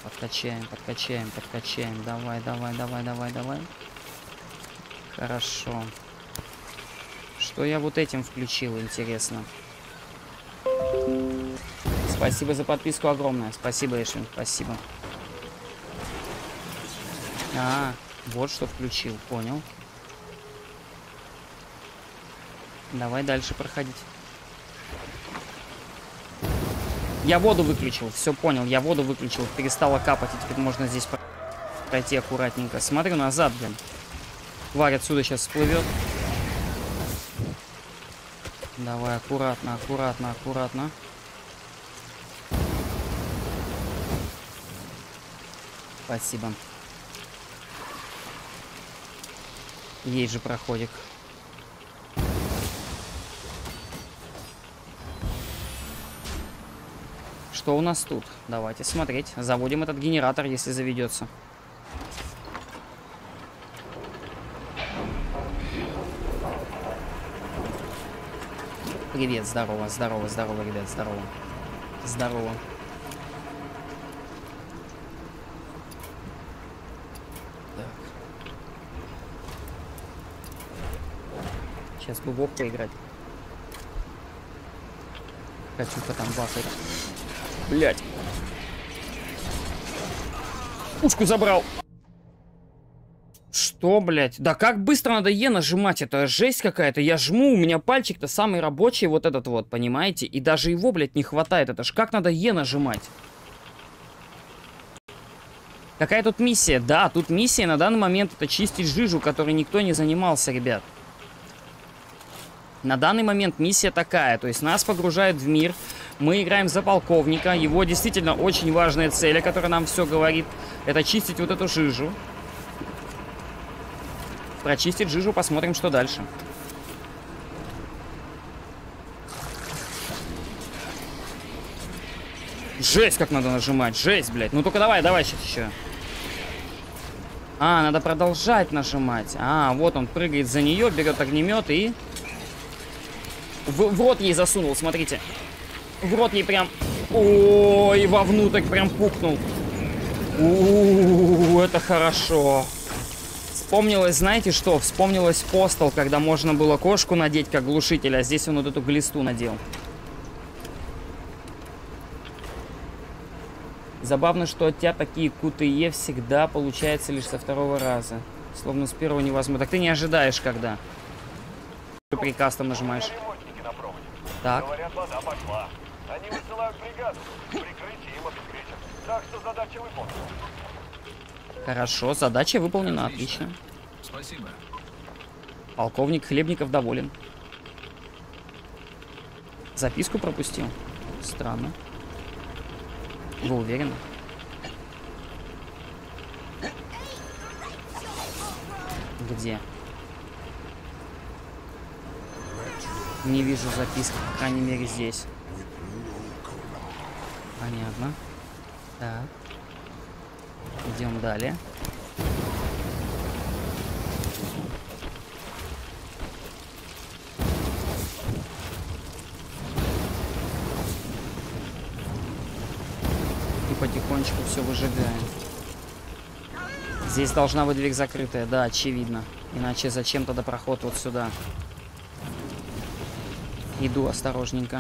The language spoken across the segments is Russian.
Подкачаем, подкачаем, подкачаем. Давай, давай, давай, давай, давай. Хорошо. Что я вот этим включил, интересно? Спасибо за подписку огромное. Спасибо, Эшвин, спасибо. А, вот что включил, понял. Давай дальше проходить. Я воду выключил, все понял, я воду выключил, перестала капать, и теперь можно здесь пройти аккуратненько. Смотрю назад, блин. Тварь отсюда сейчас всплывет. Давай, аккуратно, аккуратно, аккуратно. Спасибо. Есть же проходик. Что у нас тут? Давайте смотреть. Заводим этот генератор, если заведется. Привет, здорово, здорово, здорово, ребят, здорово. Здорово. Так. Сейчас бы в ОП поиграть. Катюха там бахает. Блять. Пушку забрал. Что, блядь? Да как быстро надо Е нажимать? Это жесть какая-то. Я жму, у меня пальчик-то самый рабочий, вот этот вот, понимаете? И даже его, блядь, не хватает. Это ж как надо Е нажимать? Какая тут миссия? Да, тут миссия на данный момент это чистить жижу, которой никто не занимался, ребят. На данный момент миссия такая. То есть нас погружают в мир. Мы играем за полковника. Его действительно очень важная цель, о которой нам все говорит, это чистить вот эту жижу. Прочистить жижу, посмотрим, что дальше. Жесть, как надо нажимать. Жесть, блядь. Ну только давай, давай сейчас еще. А, надо продолжать нажимать. А, вот он прыгает за нее, берет огнемет и... В рот ей засунул, смотрите. В рот ей прям... Ой, вовнутрь прям пукнул. Это хорошо. Вспомнилось, знаете что? Вспомнилось Postal, когда можно было кошку надеть как глушитель, а здесь он вот эту глисту надел. Забавно, что от тебя такие QTE всегда получается лишь со второго раза. Словно с первого невозможно. Так ты не ожидаешь, когда. Приказ там нажимаешь. Так. Говорят, вода пошла. Они высылают бригаду. Прикрытие им обеспечат. Так что задача выполнена. Хорошо, задача выполнена. Отлично. Спасибо. Полковник Хлебников доволен. Записку пропустил. Странно. Вы уверены? Где? Не вижу записки, по крайней мере, здесь. Понятно. Так. Идем далее. И потихонечку все выжигаем. Здесь должна быть дверь закрытая, да, очевидно. Иначе зачем тогда проход вот сюда? Иду осторожненько.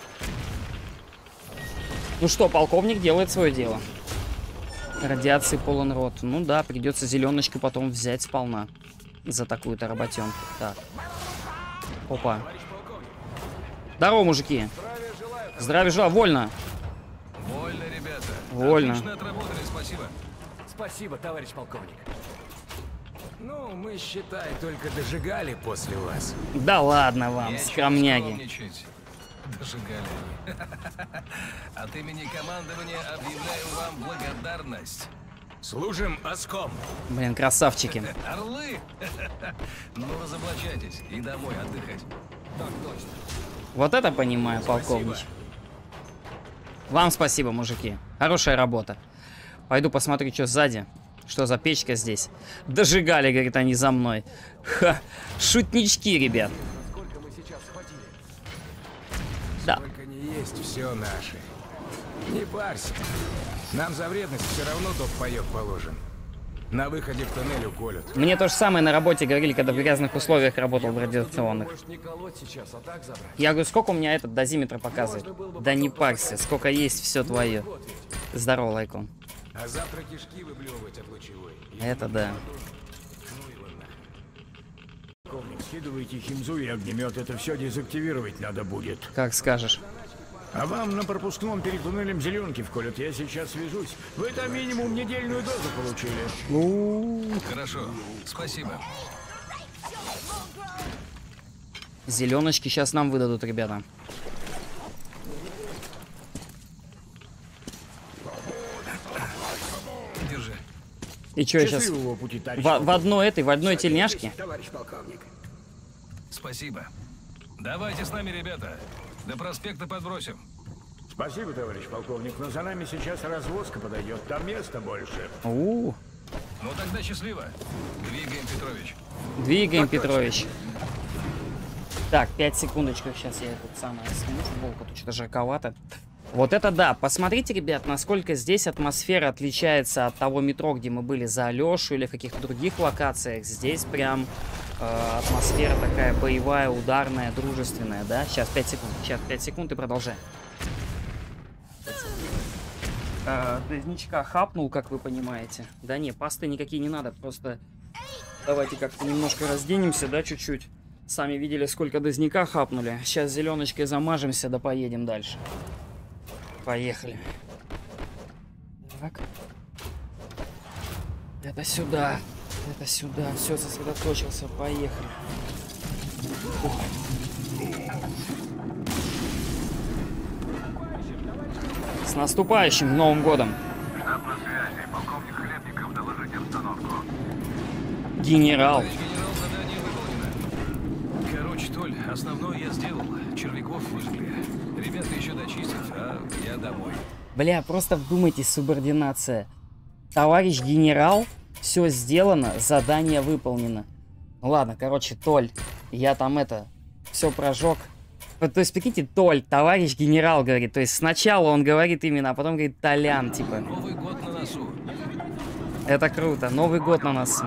Ну что, полковник делает свое дело. Радиации полон рот. Ну да, придется зеленочку потом взять сполна. За такую-то работенку. Так. Опа. Здорово, мужики. Здравия желаю. Вольно. Вольно, ребята. Вольно. Отлично отработали, спасибо. Спасибо, товарищ полковник. Ну, мы, считай, только дожигали после вас. Да ладно вам, Нечего скромняги. скромничать. Дожигали. От имени командования объявляю вам благодарность. Служим оском. Блин, красавчики. Орлы! Ну, разоблачайтесь и домой отдыхать. Так точно. Вот это понимаю, полковник. Вам спасибо, мужики. Хорошая работа. Пойду посмотрю, что сзади. Что за печка здесь? Дожигали, говорит, они за мной. Ха, шутнички, ребят. Сколько мы сейчас схватили? Да. Сколько не есть, все наше. Не парься. Нам за вредность все равно топ-паёк положен. На выходе в туннель уколют. Мне то же самое на работе говорили, когда в грязных условиях работал в радиационных. Можешь не колоть сейчас, а так забрать. Я говорю, сколько у меня этот дозиметр показывает? Да не парься, сколько есть, все твое. Здорово, Лайкон. А завтра кишки выблевывать от лучевой. Это да. Скидывайте химзу и огнемет, это все дезактивировать надо будет. Как скажешь. А вам на пропускном перед туннелем зеленки вколют, я сейчас свяжусь. Вы там минимум недельную дозу получили. Хорошо, спасибо. Зеленочки сейчас нам выдадут, ребята. Держи. И что я сейчас Счастливого пути, товарищ в одной тельняшке? Товарищ полковник. Спасибо. Давайте с нами, ребята. До проспекта подбросим. Спасибо, товарищ полковник, но за нами сейчас развозка подойдет, там места больше. У-у-у. Ну тогда счастливо. Двигаем, Петрович. Двигаем, Петрович. Так, 5 секундочек, сейчас я тут самое сниму футболку, тут что-то жарковато. Вот это да, посмотрите, ребят, насколько здесь атмосфера отличается от того метро, где мы были за Алешу или в каких-то других локациях. Здесь прям атмосфера такая боевая, ударная, дружественная, да? Сейчас 5 секунд, сейчас 5 секунд и продолжаем. Дызничка хапнул, как вы понимаете. Да не, пасты никакие не надо, просто давайте как-то немножко разденемся, да, чуть-чуть. Сами видели, сколько дозняка хапнули. Сейчас зеленочкой замажемся, да поедем дальше. Поехали. Так. Это сюда. Это сюда. Все, сосредоточился. Поехали. Ух. С наступающим Новым годом. Штаб на связи. Полковник Хлебников, доложите обстановку. Генерал. Товарищ генерал, задание выполнено. Короче, Толь, основное я сделал. Червяков выжгли. Ребята еще дочистят, а я домой. Бля, просто вдумайтесь, субординация. Товарищ генерал, все сделано, задание выполнено. Ну ладно, короче, Толь, я там все прожег. То есть, прикиньте, Толь, товарищ генерал, говорит. То есть, сначала он говорит именно, а потом говорит Толян, типа. Новый год на носу. Это круто, Новый год на носу.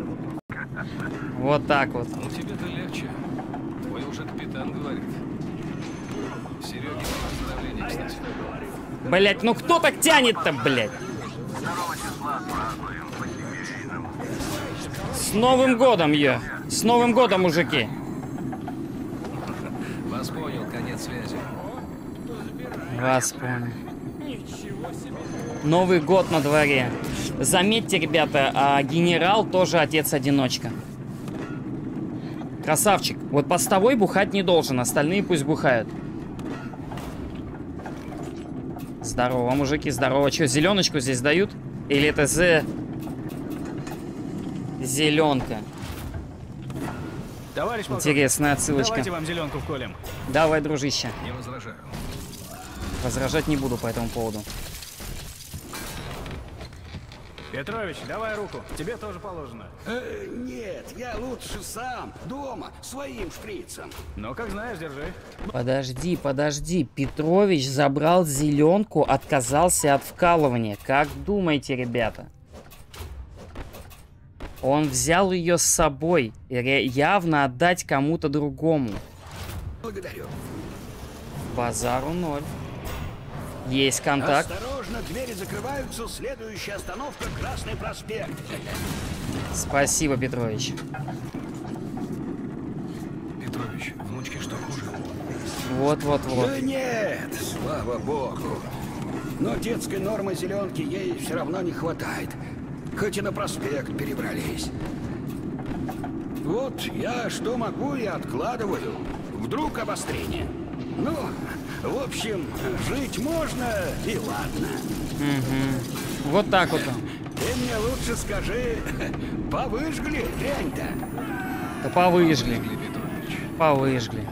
Вот так вот. Ну тебе-то легче. Твой уже капитан говорит. Сереге поздравления, кстати. Блять, ну кто так тянет-то, блять? 2 числа празднуем по-семейному. С Новым годом, ее. С Новым годом, мужики. Вас понял, конец связи. Вас понял. Новый год на дворе. Заметьте, ребята, генерал тоже отец-одиночка. Красавчик. Вот постовой бухать не должен, остальные пусть бухают. Здорово, мужики, здорово. Что, зеленочку здесь дают? Или это зеленка? Товарищ полковник, Интересная отсылочка. давайте вам зеленку вколем. Давай, дружище. Не возражаю. Возражать не буду по этому поводу. Петрович, давай руку, тебе тоже положено. Нет, я лучше сам, дома, своим шприцем. Ну, как знаешь, держи. Подожди, подожди. Петрович забрал зеленку, отказался от вкалывания. Как думаете, ребята? Он взял ее с собой. Явно отдать кому-то другому. Благодарю. Базару ноль. Есть контакт. Осторожно, двери закрываются, следующая остановка Красный проспект. Спасибо, Петрович. Петрович, внучке что хуже? Вот-вот-вот. Да нет, слава богу. Но детской нормы зеленки ей все равно не хватает. Хоть и на проспект перебрались. Вот я что могу и откладываю. Вдруг обострение. Ну, в общем, жить можно и ладно. Угу. Вот так вот. Ты мне лучше скажи, повыжгли дрянь-то? Да повыжгли. Петрович. Повыжгли.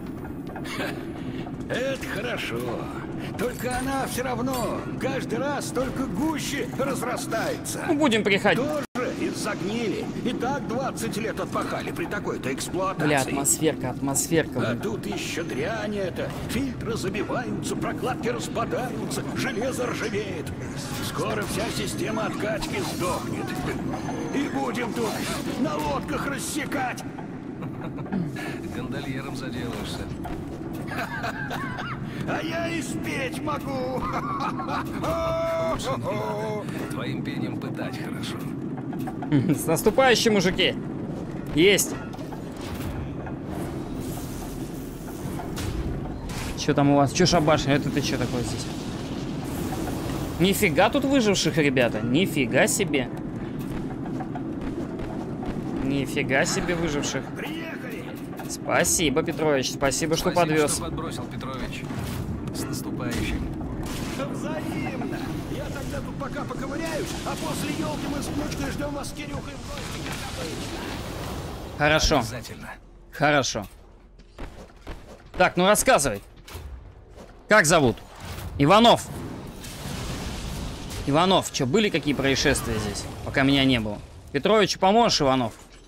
Это хорошо. Только она все равно каждый раз только гуще разрастается. Ну, будем приходить. Тоже и загнили. И так 20 лет отпахали при такой-то эксплуатации. Бля, атмосферка. А тут еще дрянь это. Фильтры забиваются, прокладки распадаются, железо ржавеет. Скоро вся система откачки сдохнет. И будем тут на лодках рассекать. Гондольером заделаешься. А я и спеть могу. Твоим пением пытать хорошо. С наступающим, мужики. Есть. Что там у вас? Че шабашня? Это ты что такое здесь? Нифига тут выживших, ребята. Нифига себе. Нифига себе выживших. Спасибо, Петрович. Спасибо, что подвез. Что подбросил, Петрович. С наступающим. Взаимно. Я тогда тут пока поковыряюсь, а после елки мы с внучкой ждем вас с Кирюхой в гости, как обычно. Хорошо. Обязательно. Хорошо. Так, ну рассказывай. Как зовут? Иванов. Иванов, что, были какие происшествия здесь, пока меня не было? Петровичу поможешь, Иванов?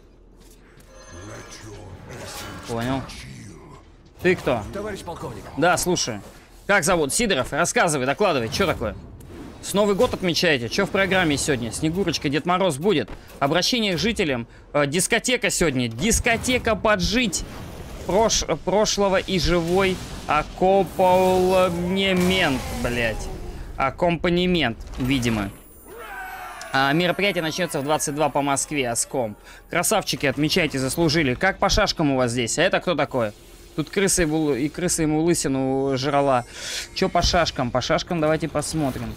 Понял. Ты кто? Товарищ полковник. Да, слушаю. Как зовут? Сидоров? Рассказывай, докладывай. Что такое? С Новый год отмечаете? Что в программе сегодня? Снегурочка, Дед Мороз будет? Обращение к жителям. Дискотека сегодня. Дискотека поджить прошлого и живой аккомпанемент, блять. Аккомпанемент, видимо. Мероприятие начнется в 22 по Москве, Оском. Красавчики, отмечайте, заслужили. Как по шашкам у вас здесь? А это кто такой? Тут крыса и крыса ему лысину жрала. Че по шашкам? По шашкам давайте посмотрим.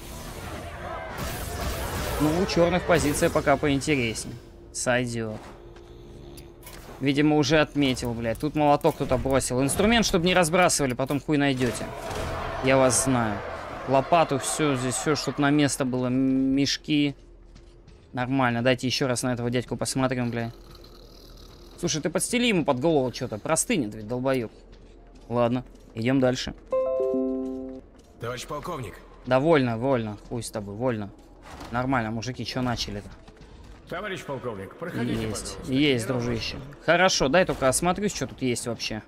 Ну, у черных позиция пока поинтереснее. Сойдет. Видимо, уже отметил, блядь. Тут молоток кто-то бросил. Инструмент, чтобы не разбрасывали, потом хуй найдете. Я вас знаю. Лопату, все здесь, все, чтобы на место было. Мешки. Нормально. Дайте еще раз на этого дядьку посмотрим, блядь. Слушай, ты подстели ему под голову что-то. Простынет ведь, долбоеб. Ладно, идем дальше. Товарищ полковник. Да вольно, вольно. Хуй с тобой, вольно. Нормально, мужики, что начали-то? Товарищ полковник, проходите, Есть, пожалуйста. есть, дружище. Хорошо, дай только осмотрюсь, что тут есть вообще.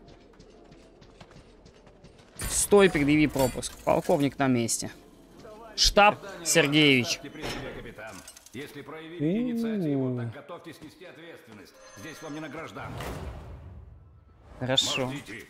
Стой, предъяви пропуск. Полковник на месте. Штаб Сергеевич. Капитан. Если проявили инициативу, так готовьтесь нести ответственность. Здесь вам не на гражданке. Хорошо. Идите.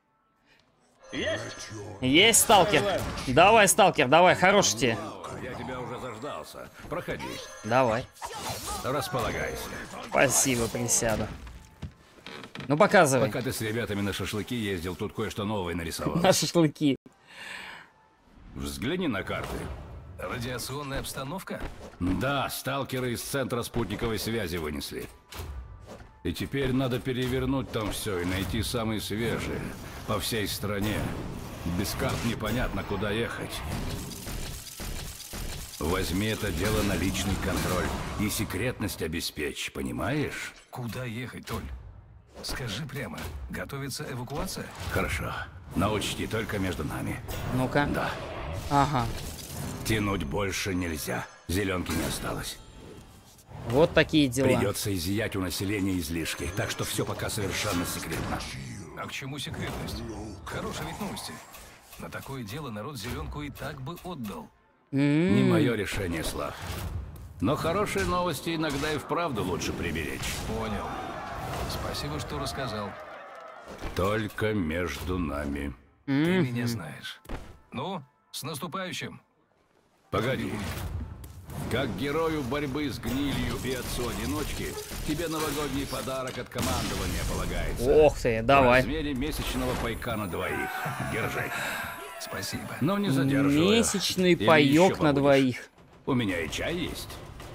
Есть, сталкер. Давай, сталкер, давай, хорош тебе. Я тебя уже заждался. Проходи. Давай. Располагайся. Спасибо, присяду. Ну, показывай. Пока ты с ребятами на шашлыки ездил, тут кое-что новое нарисовал. На шашлыки. Взгляни на карты. Радиационная обстановка? Да, сталкеры из центра спутниковой связи вынесли. И теперь надо перевернуть там все и найти самые свежие по всей стране. Без карт непонятно, куда ехать. Возьми это дело на личный контроль и секретность обеспечь, понимаешь? Куда ехать, Толь? Скажи прямо, готовится эвакуация? Хорошо, но учти, только между нами. Ну-ка. Да, Ага. тянуть больше нельзя, зеленки не осталось. Вот такие дела. Придется изъять у населения излишки, так что все пока совершенно секретно. А к чему секретность? Хорошие ведь новости. На такое дело народ зеленку и так бы отдал. Не мое решение, Слав. Но хорошие новости иногда и вправду лучше приберечь. Понял. Спасибо, что рассказал. Только между нами. Ты меня знаешь. Ну, с наступающим. Погоди. Как герою борьбы с гнилью и отцу-одиночки, тебе новогодний подарок от командования полагается. Ох ты, давай. В размере месячного пайка на двоих. Держи. Спасибо. Но не задерживай. Месячный паёк на двоих. У меня и чай есть.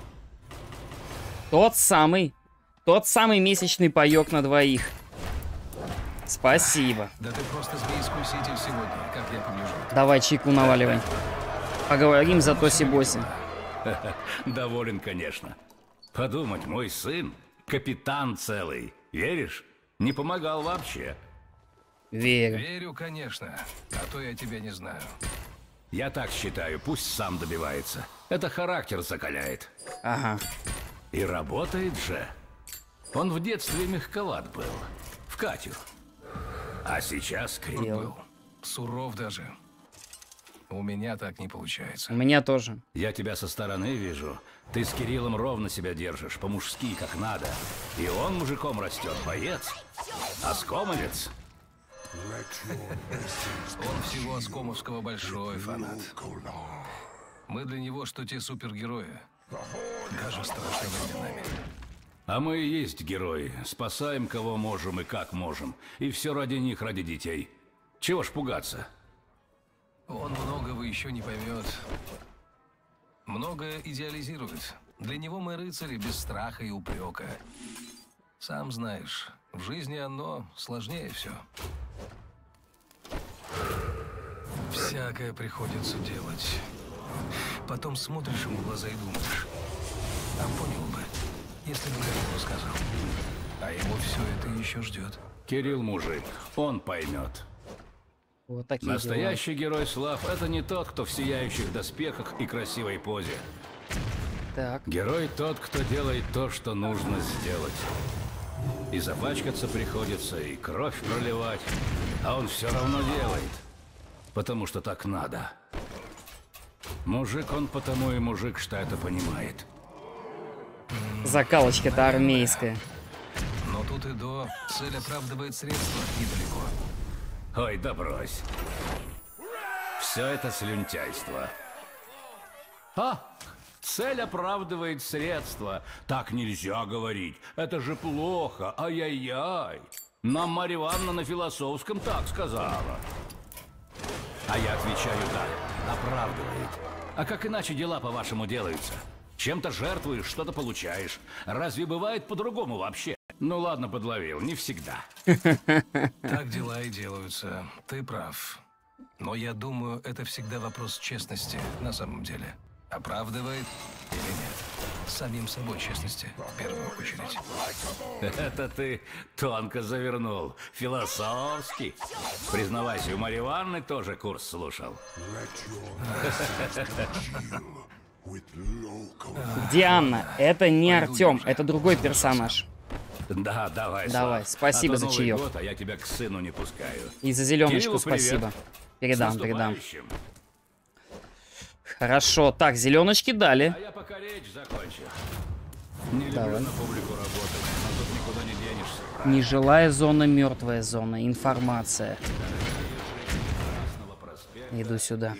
Тот самый месячный паёк на двоих. Спасибо. Да ты просто змей-искуситель сегодня, как я погляжу. Давай чайку наваливай. Поговорим за Тоси-Боси. Доволен, конечно. Подумать, мой сын капитан целый. Веришь? Не помогал вообще. Верю. Верю, конечно. А то я тебя не знаю. Я так считаю, пусть сам добивается. Это характер закаляет. Ага. И работает же. Он в детстве мягковат был. В Катю. А сейчас крут был. Суров даже. У меня так не получается. У меня тоже. Я тебя со стороны вижу. Ты с Кириллом ровно себя держишь, по-мужски, как надо. И он мужиком растет, боец. Оскомовец. Он всего оскомовского большой фанат. Мы для него что те супергерои. Даже страшно временами. А мы и есть герои. Спасаем кого можем и как можем. И все ради них, ради детей. Чего ж пугаться? Он многого еще не поймет. Многое идеализирует. Для него мы рыцари без страха и упрека. Сам знаешь, в жизни оно сложнее все. Всякое приходится делать. Потом смотришь ему в глаза и думаешь, а понял бы, если бы Кирилл сказал. А его все это еще ждет. Кирилл мужик, он поймет. Вот такие Настоящий герой слав – это не тот, кто в сияющих доспехах и красивой позе. дела. Так. Герой тот, кто делает то, что нужно сделать. И запачкаться приходится, и кровь проливать, а он все равно делает. Потому что так надо. Мужик он потому и мужик, что это понимает. Закалочка-то армейская. Но тут и до цель оправдывает средства недалеко. Ой, да брось. Все это слюнтяйство. Цель оправдывает средства. Так нельзя говорить. Это же плохо. Ай-яй-яй. Нам Марья Ивановна на философском так сказала. А я отвечаю, да, оправдывает. А как иначе дела, по-вашему, делаются? Чем-то жертвуешь, что-то получаешь. Разве бывает по-другому вообще? Ну ладно, подловил, не всегда. Так дела и делаются. Ты прав. Но я думаю, это всегда вопрос честности на самом деле. Оправдывает или нет? Самим собой честности, в первую очередь. Это ты тонко завернул. Философский. Признавайся, у Марьи Ивановны тоже курс слушал. Диана, это не Артем, это другой персонаж. Да, давай. Давай, спасибо за чаек. А я тебя к сыну не пускаю. И за зеленочку Кириллу спасибо. привет. Передам. Хорошо, так, зеленочки дали. А я пока речь закончу. Не люблю на публику работать, но тут никуда не денешься. Нежилая зона, мертвая зона. Информация. Иду сюда.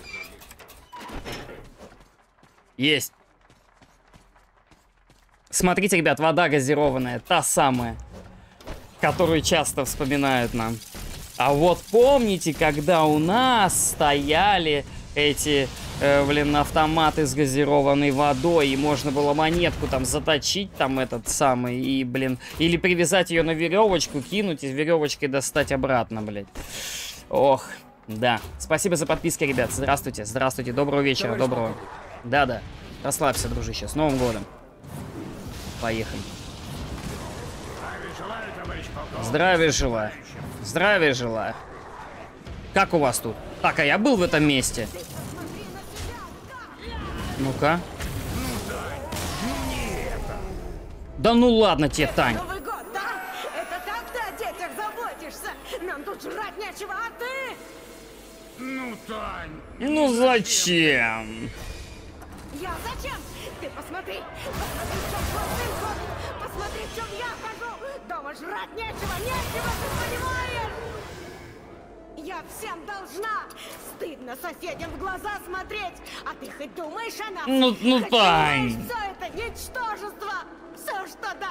Есть. Смотрите, ребят, вода газированная. Та самая, которую часто вспоминают нам. А вот помните, когда у нас стояли эти, автоматы с газированной водой, и можно было монетку там заточить, там этот самый, и, или привязать ее на веревочку, кинуть и веревочкой достать обратно, блядь. Ох, да. Спасибо за подписки, ребят. Здравствуйте, здравствуйте, доброго вечера, доброго. Да-да, расслабься, дружище, с Новым годом. Поехали. Здравия желаю. Здравия желаю. Как у вас тут? Так, а я был в этом месте. Ну-ка. Да ну ладно тебе, Тань. Новый год, да? Это так ты о детях заботишься? Нам тут жрать нечего, а ты? Ну, Тань. Ну зачем? Я зачем? Ты посмотри. Посмотри, в чем твой сын ходит. Посмотри, в чем я хожу. Дома жрать нечего, ты понимаешь? Я всем должна. Стыдно соседям в глаза смотреть. А ты хоть думаешь о нас? Ну, Тань. Все это ничтожество. Все, что